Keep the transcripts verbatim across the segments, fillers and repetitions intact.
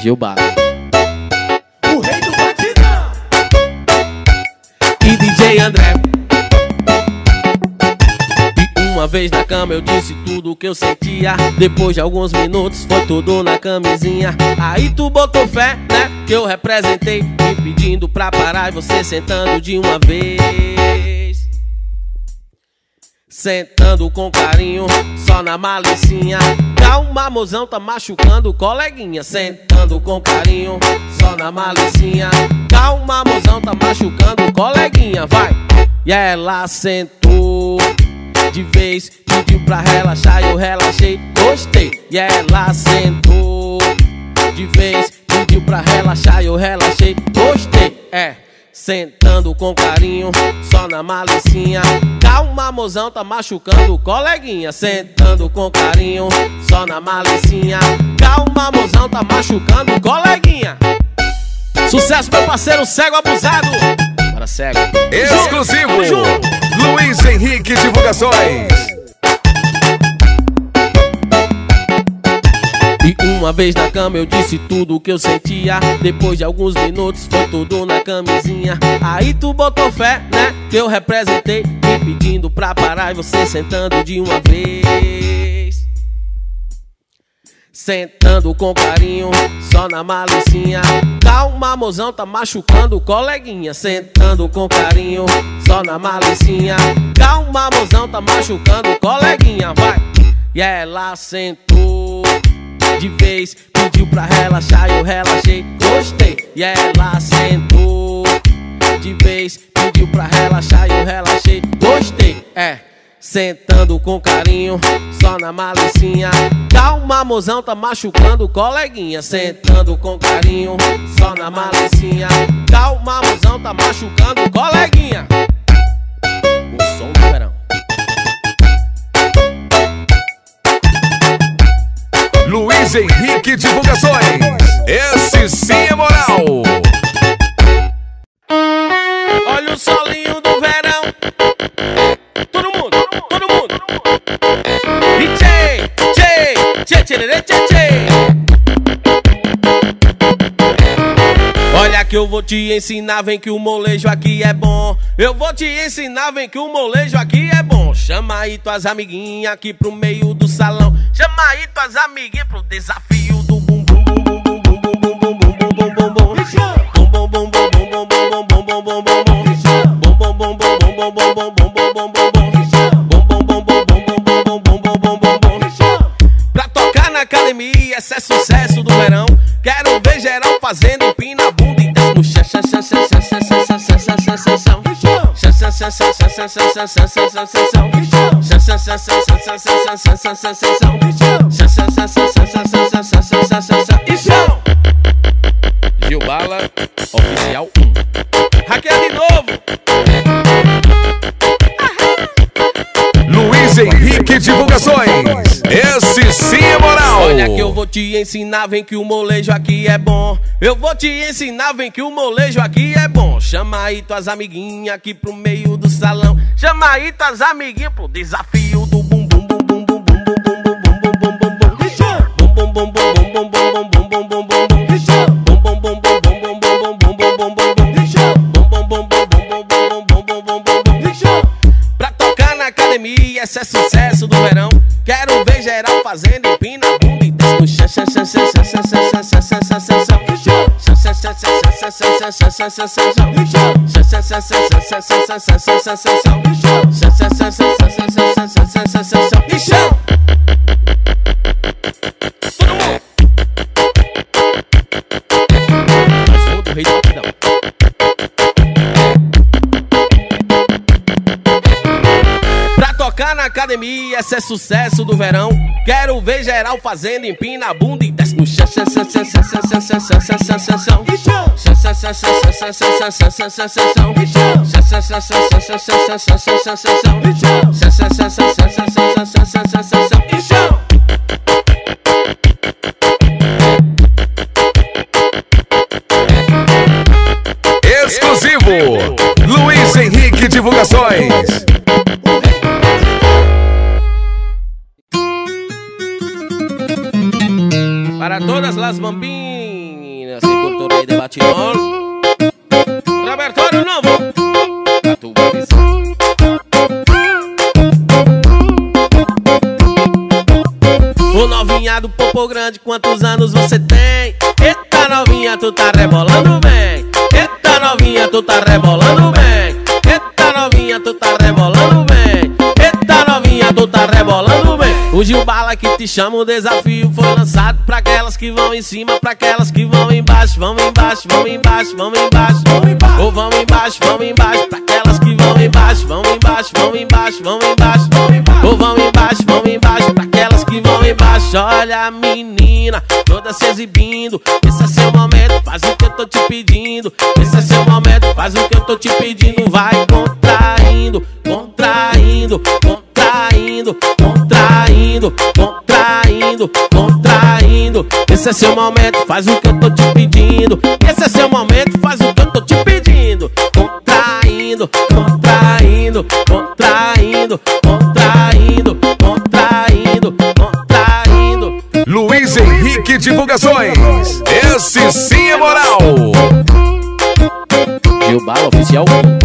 Gilbar. O rei do batidão. E D J André. E uma vez na cama eu disse tudo o que eu sentia. Depois de alguns minutos foi tudo na camisinha. Aí tu botou fé, né, que eu representei, me pedindo pra parar e você sentando de uma vez. Sentando com carinho, só na malicinha. Calma, mozão, tá machucando o coleguinha. Sentando com carinho, só na malicinha. Calma, mozão, tá machucando o coleguinha. Vai! E ela sentou de vez, pediu pra relaxar, eu relaxei, gostei. E ela sentou de vez, pediu pra relaxar, eu relaxei, gostei. É, sentando com carinho, só na malicinha. Calma, mozão, tá machucando o coleguinha. Sentando com carinho, só na malicinha. Calma, mozão, tá machucando o coleguinha. Sucesso, meu parceiro cego abusado. Para cego. Exclusivo Luiz Henrique Divulgações. E uma vez na cama eu disse tudo o que eu sentia. Depois de alguns minutos foi tudo na camisinha. Aí tu botou fé, né, que eu representei, me pedindo pra parar e você sentando de uma vez. Sentando com carinho, só na malicinha. Calma, mozão, tá machucando o coleguinha. Sentando com carinho, só na malicinha. Calma, mozão, tá machucando o coleguinha. Vai! E ela sentou de vez, pediu pra relaxar, eu relaxei, gostei. E ela sentou de vez, pediu pra relaxar, eu relaxei, gostei. É, sentando com carinho, só na malicinha. Calma, mozão, tá machucando o coleguinha. Sentando com carinho, só na malicinha. Calma, mozão, tá machucando o coleguinha. O som do verão. Luiz Henrique Divulgações. Esse sim é moral. Olha o solinho do verão. Todo mundo, todo mundo. E tchê, tchê, tchê, tchê, tchê, tchê. Olha que eu vou te ensinar, vem que o molejo aqui é bom. Eu vou te ensinar, vem que o molejo aqui é bom. Chama aí tuas amiguinhas aqui pro meio do salão. Chama aí tuas amiguinhas pro desafio do bum bum bum bum bum bum bum bum bum bum bum bum bum. Bum bum bum bum bum bum bum bum bum bum bum bum. Bum bum bum bum bum bum bum bum bum bum bum bum bum. Bum bum bum bum bum bum bum bum bum bum bum. Pra tocar na academia, esse é sucesso do verão. Quero ver geral fazendo empina a bunda e desce no chão. Chão, chão, chão, chão, chão, chão, chão, chão, chão, chão, chão, chão. Chão, chão, chão, chão, chão, chão, chão, chão, chão, chão, chão, chão, chão. Chão, chão, chão, chão, chão, chão, chão, chão, chão, chão, chão, chão. Chão, chão, chão, chão, chão, chão, chão, chão, chão, chão, chão. E chão! Gilbala Oficial um. Hackeia de novo! Luiz Henrique Divulgações. Esse sim é moral. Olha que eu vou te ensinar, vem que o molejo aqui é bom. Eu vou te ensinar, vem que o molejo aqui é bom. Chama aí tuas amiguinhas aqui pro meio do salão. Chama aí tuas amiguinhas pro desafio do bum bum bum bum bum bum bum bum bum bum bum bum bum. Bum bum bum bum bum bum bum bum bum bum bum bum. Bum bum bum bum bum bum bum bum bum bum bum bum. Bum bum bum bum bum bum bum bum bum bum bum. Pra tocar na academia, esse é sucesso do verão. Quero ver geral fazendo empina a bunda e desce no chão, chão, chão, chão, chão, chão, chão, chão, chão, chão, chão, chão, chão. Chão, chão, chão, chão, chão, chão, chão, chão, chão, chão, chão, chão. Chão, chão, chão, chão, chão, chão, chão, chão, chão, chão, chão, chão. Chão, chão, chão, chão, chão, chão, chão, chão, chão, chão, chão. E chão! Todo mundo! Som do rei do batidão. Pra tocar na academia, esse é sucesso do verão. Quero ver geral fazendo empina a bunda e desce no chão, chão, chão, chão, chão, chão, chão, chão, chão, chão, chão, chão, chão. Chão, chão, chão, chão, chão, chão, chão, chão, chão, chão, chão, chão, chão. Chão, chão, chão, chão, chão, chão, chão, chão, chão, chão, chão, chão, chão. Chão, chão, chão, chão, chão, chão, chão, chão, chão, chão, chão, chão. E chão! Exclusivo Luiz Henrique Divulgações. Para todas las bambinhas. Torei de Batidão. Repertório novo. A tua visão. Ô novinha do popo grande, quantos anos você tem? Eita novinha, tu tá rebolando bem. Eita novinha, tu tá rebolando bem. Eita novinha, tu tá rebolando bem. Eita novinha, tu tá rebolando bem. O Gil Bala que te chama, o desafio foi lançado pra aquelas que vão em cima, pra aquelas que vão embaixo. Vão embaixo, vão embaixo, vão embaixo. Ou vão embaixo, vão embaixo, pra aquelas que vão embaixo. Vão embaixo, vão embaixo, vão embaixo. Ou vão embaixo, vão embaixo, pra aquelas que vão embaixo. Olha a menina, toda se exibindo. Esse é seu momento, faz o que eu tô te pedindo. Esse é seu momento, faz o que eu tô te pedindo. Vai contraindo, contraindo, contraindo, contraindo, contraindo, contraindo. Esse é seu momento, faz o que eu tô te pedindo. Esse é seu momento, faz o que eu tô te pedindo. Contraindo, contraindo, contraindo, contraindo, contraindo, contraindo. Luiz Henrique Divulgações. Esse sim é moral. Gil Bala Oficial.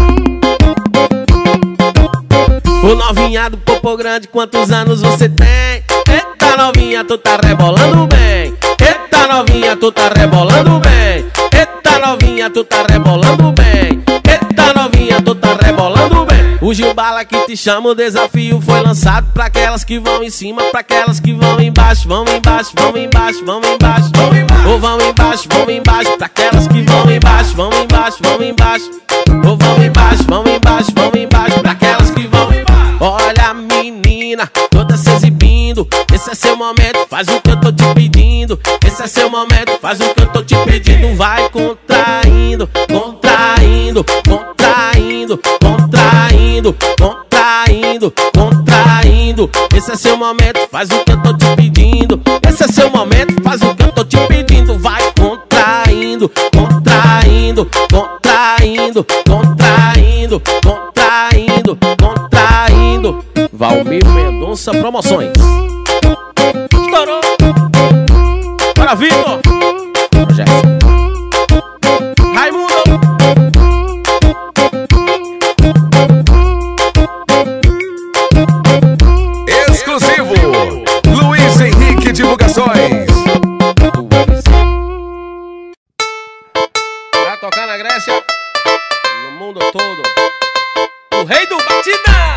Ô novinha do popo grande, quantos anos você tem? Eita novinha, tu tá rebolando bem. Eita novinha, tu tá rebolando bem. Eita novinha, tu tá rebolando bem. Eita novinha, tu tá rebolando bem. O Gil Bala que te chama, o desafio foi lançado pra aquelas que vão em cima, pra aquelas que vão embaixo. Vão embaixo, vão embaixo, vão embaixo. Ou vão embaixo, vão embaixo, pra aquelas que vão embaixo. Vão embaixo, vão embaixo. Ou vão embaixo, vão embaixo, vão embaixo, pra aquelas que vão embaixo. Olha a menina, toda se exibindo. Esse é seu momento, faz o que eu tô te pedindo. Esse é seu momento, faz o que eu tô te pedindo. Vai contraindo, contraindo, contraindo, contraindo, contraindo, contraindo. Esse é seu momento, faz o que eu tô te pedindo. Esse é seu momento, faz o que eu tô te pedindo. Vai contraindo, contraindo, contraindo, contraindo, contraindo, contraindo. Valmir Mendonça Promoções. Estourou. Para Vitor. Gerson. Raimundo. Exclusivo. Luiz Henrique Divulgações. Vai tocar na Grécia, no mundo todo. O rei do batidão.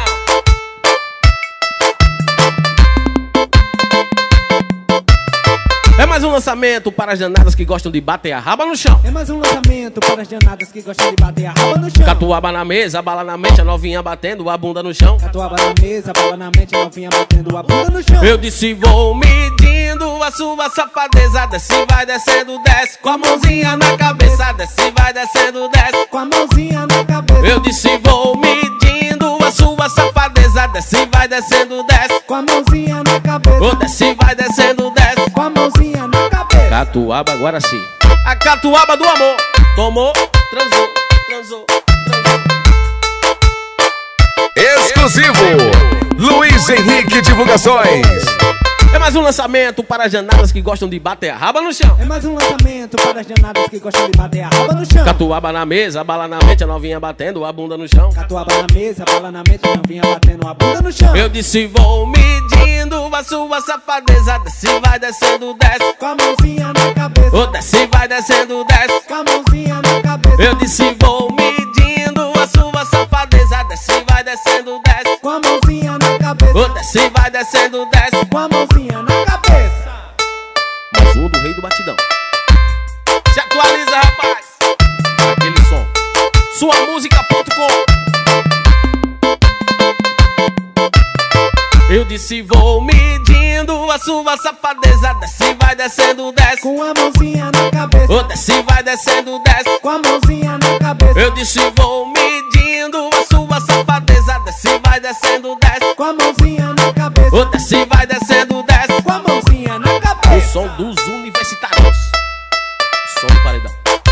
É mais um lançamento para as danadas que gostam de bater a raba no chão. É mais um lançamento para as danadas que gostam de bater a raba no chão. Catuaba na mesa, bala na mente, a novinha batendo a bunda no chão. Catuaba na mesa, bala na mente, novinha batendo a bunda no chão. Eu disse vou medindo a sua safadeza. Desce, vai descendo, desce com a mãozinha na cabeça. Desce, vai descendo, desce Com a mãozinha na cabeça. Eu disse vou medindo a sua safadeza. Desce, vai descendo, desce Com a mãozinha na cabeça. Oh, desce, vai descendo, desce Com a mãozinha na cabeça. Catuaba agora sim. A catuaba do amor. Tomou, transou, transou, transou. Exclusivo. Luiz Henrique Divulgações. É mais um lançamento para as danadas que gostam de bater a raba no chão. É mais um lançamento para as danadas que gostam de bater a raba no chão. Catuaba na mesa, bala na mente, a novinha batendo a bunda no chão. Catuaba na mesa, bala na mente, novinha batendo a bunda no chão. Eu disse vou medindo a sua safadeza. Desce, vai descendo, desce Com a mãozinha na cabeça. Oh, desce, vai descendo, desce Com a mãozinha na cabeça. Eu disse vou medindo a sua safadeza. Desce, vai descendo, desce Com a mãozinha na cabeça. Oh, desce, vai descendo, desce Com a mãozinha na cabeça. Mais um do rei do batidão. Se atualiza, rapaz. Aquele som. Sua música ponto com. Eu disse vou medindo a sua safadeza. Desce, vai descendo, desce Com a mãozinha na cabeça. Oh, desce, vai descendo, desce Com a mãozinha na cabeça. Eu disse vou medindo a sua safadeza. Desce, vai descendo, desce Com a mãozinha na cabeça. Oh, desce, vai descendo, desce Com a mãozinha na O cabeça. som dos universitários. Som do paredão.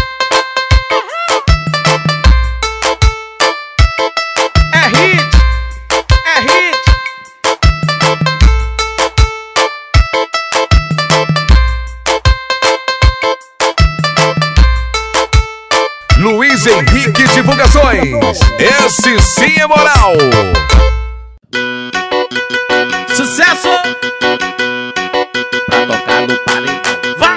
É hit, é hit. Luiz Henrique Divulgações. Esse sim é moral. Sucesso! Pra tocar no paredão. Vai!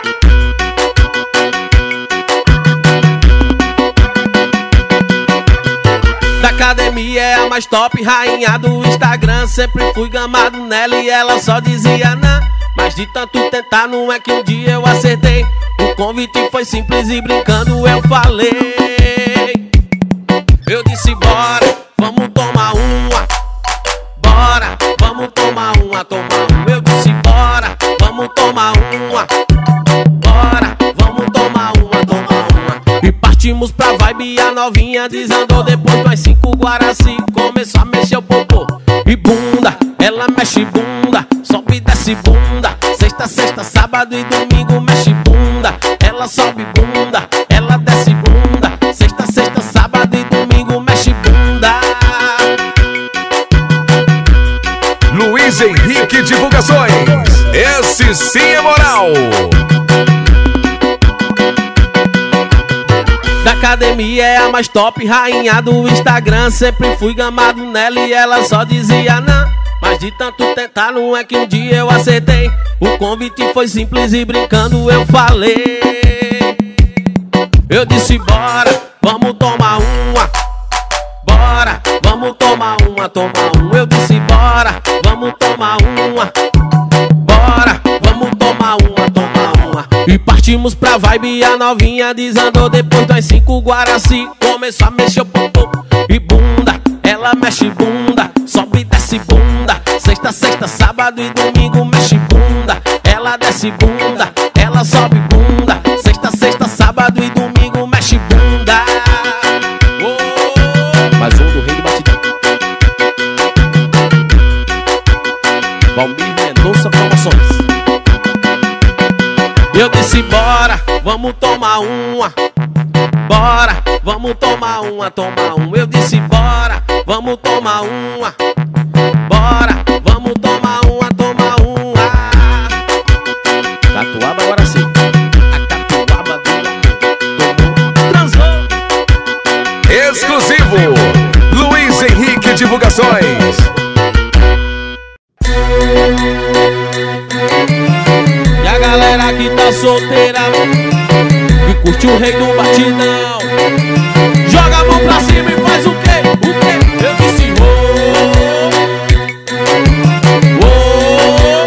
Da academia é a mais top, rainha do Instagram. Sempre fui gamado nela e ela só dizia não. Mas de tanto tentar não é que um dia eu acertei. O convite foi simples e brincando eu falei. Eu disse bora, vamos tomar uma. Bora, vamos tomar uma, tomar uma. Eu disse bora, vamos tomar uma. Bora, vamos tomar uma, tomar uma. E partimos pra vibe, a novinha desandou. Depois nós cinco Guaraci, começou a mexer o popô. E bunda, ela mexe bunda, sobe e desce bunda. Sexta, sexta, sábado e domingo mexe bunda. Ela sobe bunda, ela desce bunda. Sexta, sexta, sábado e domingo mexe bunda. Luiz Henrique Divulgações. Esse sim é moral. Da academia é a mais top, rainha do Instagram. Sempre fui gamado nela e ela só dizia não. Mas de tanto tentar não é que um dia eu acertei. O convite foi simples e brincando eu falei. Eu disse bora, vamos tomar uma. Bora, vamos tomar uma, tomar uma. Eu disse bora, vamos tomar uma. Bora, vamos tomar uma, tomar uma. E partimos pra vibe e a novinha desandou. Depois nós cinco Guaraci, começou a mexer o popô. E bunda, ela mexe bunda, sobe e desce bunda. Sexta, sexta, sábado e domingo mexe bunda. Ela desce bunda, ela sobe bunda. Sexta, sexta, sábado e domingo mexe bunda. Oh! Mais um do Rei do Batidão. Valmir Mendonça Promoções. Eu disse bora, vamos tomar uma. Bora, vamos tomar uma, tomar uma. Eu disse bora, vamos tomar uma. Bora, vamos tomar uma, tomar uma. Catuaba agora sim. A catuaba do amor. Transou. Exclusivo Luiz Henrique Divulgações. E a galera que tá solteira e curte o Rei do Batidão, joga a mão pra cima e faz o quê? O quê? Eu disse oh, oh.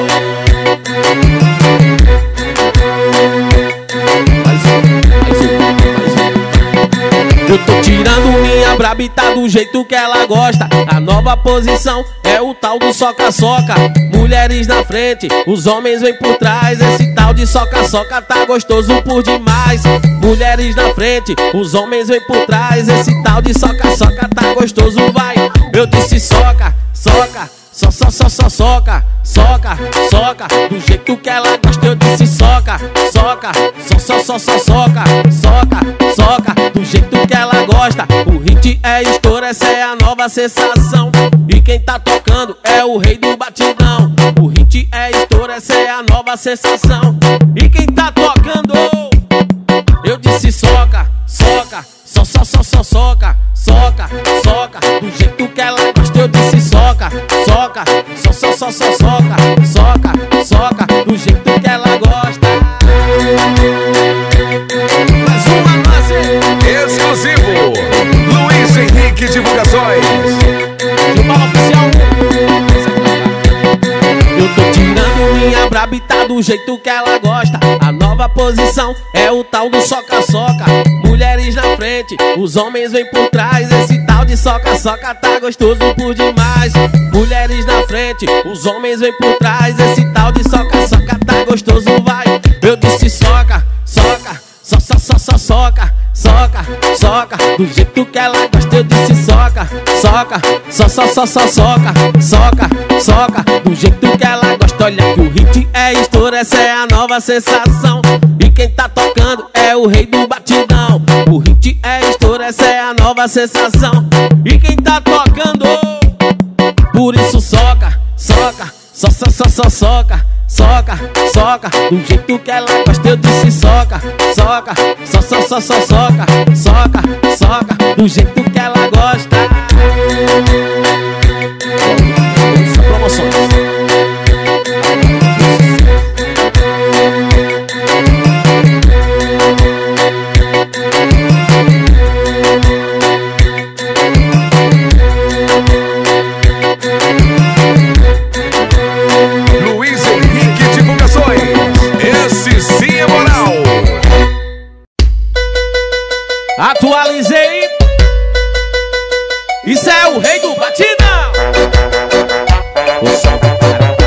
Mais um, mais um, mais um. Eu tô tirando minha braba e tá do jeito que ela gosta. A nova posição é o tal do soca-soca. Mulheres na frente, os homens vêm por trás. Esse tal de soca-soca tá gostoso por demais. Mulheres na frente, os homens vêm por trás. Esse tal de soca-soca tá gostoso, vai. Eu disse soca, soca, só, só, só, só, soca, soca, soca, do jeito que ela gosta. Eu disse soca, soca, só, só, só, só, soca, soca, soca, do jeito que ela gosta. O hit é estouro, essa é a nova sensação. E quem tá tocando é o Rei do Batidão. O hit é estouro, essa é a nova sensação. E quem tá tocando, eu disse soca, soca, só, só, só, só, soca, soca, soca, do jeito que ela gosta. Eu disse soca, soca, só, só, só, só, soca, soca, soca, do jeito que ela gosta. Mais uma noite. Exclusivo Luiz Henrique Divulgações. Chimbala Oficial. Eu tô tirando minha braba e tá do jeito que ela gosta. A nova posição é o tal do soca-soca. Mulheres na frente, os homens vêm por trás. Esse tal de soca-soca tá gostoso por demais. Mulheres na frente, os homens vêm por trás. Esse tal de soca-soca tá gostoso, vai. Eu disse soca, soca, só, só, só, só, soca, soca, soca, do jeito que ela gosta. Eu disse soca, soca, só, só, só, só, soca, soca, soca, do jeito que ela gosta. Olha que o hit é estouro, essa é a nova sensação. E quem tá tocando é o Rei do Batidão. O hit é estouro, essa é a nova sensação. E quem tá tocando, por isso soca, soca, Só, só, só, só, soca, soca, soca. Do jeito que ela gosta eu disse soca, soca. Só, só, só, só, soca, soca, soca. Do jeito que ela gosta. Só promoções. Atualizei. Isso é o rei do batidão. O som do cara.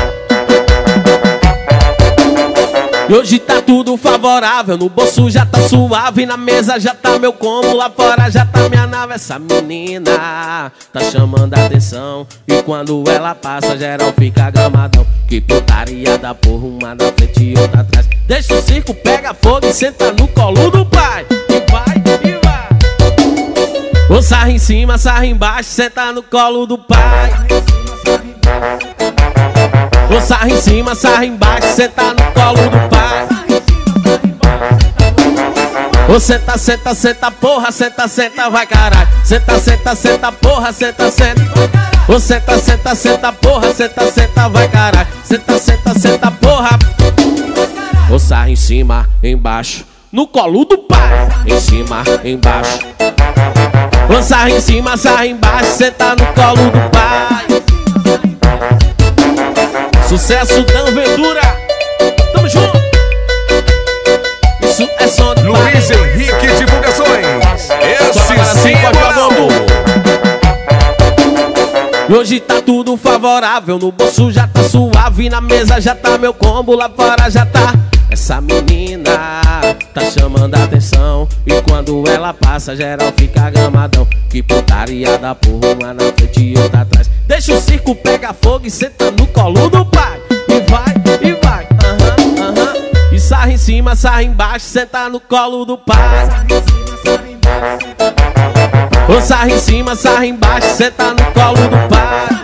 E hoje tá tudo favorável. No bolso já tá suave. Na mesa já tá meu combo. Lá fora já tá minha nave. Essa menina tá chamando a atenção. E quando ela passa geral fica gamadão. Que putaria da porra, uma na frente e outra atrás. Deixa o circo, pega fogo e senta no colo do pai. E vai, e vai. Ou sarra em cima, sarra embaixo, senta no colo do pai. Ou sarra em cima, sarra embaixo, senta no colo do pai. Ou senta, senta, senta, porra, senta, senta, vai caralho. Senta, senta, senta, porra, senta, senta. Ou senta, senta, senta, porra, senta, senta, vai caralho. Senta, senta, senta, porra. Ou sarra em cima, embaixo, no colo do pai. Em cima, embaixo. Ou sarra em cima, sarra embaixo, senta no colo do pai. Sucesso da Ventura. Tamo junto. Isso é som do Luiz pai. Henrique Divulgações. Esse sim é moral. E hoje tá tudo favorável. No bolso já tá suave. Na mesa já tá meu combo. Lá fora já tá. Essa menina tá chamando a atenção. E quando ela passa geral fica gamadão. Que putaria da porra, uma na frente e outra atrás. Deixa o circo, pega fogo e senta no colo do pai. E vai, e vai, aham, aham. E sarra em cima, sarra embaixo, senta no colo do pai. Ou sarra em cima, sarra embaixo, senta no colo do pai.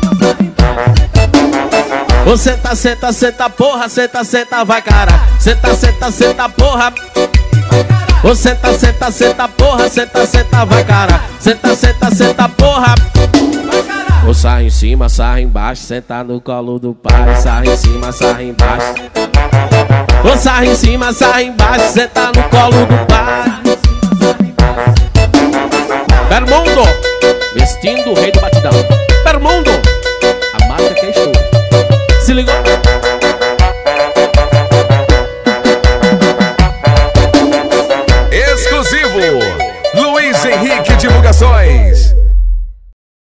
Ou senta, senta, senta, porra, senta, senta, vai caralho. Senta, senta, senta, porra. Ou senta, senta, senta, porra, senta, senta, vai caralho. Senta, senta, senta, porra. Ou sarra em cima, sarra embaixo, senta no colo do pai. Sarra em cima, sarra embaixo. Ou sarra em cima, sarra embaixo, senta no colo do pai. Bermundo, vestindo o rei do batidão. Bermundo, a marca que é show. Se ligou? Exclusivo Luiz Henrique Divulgações.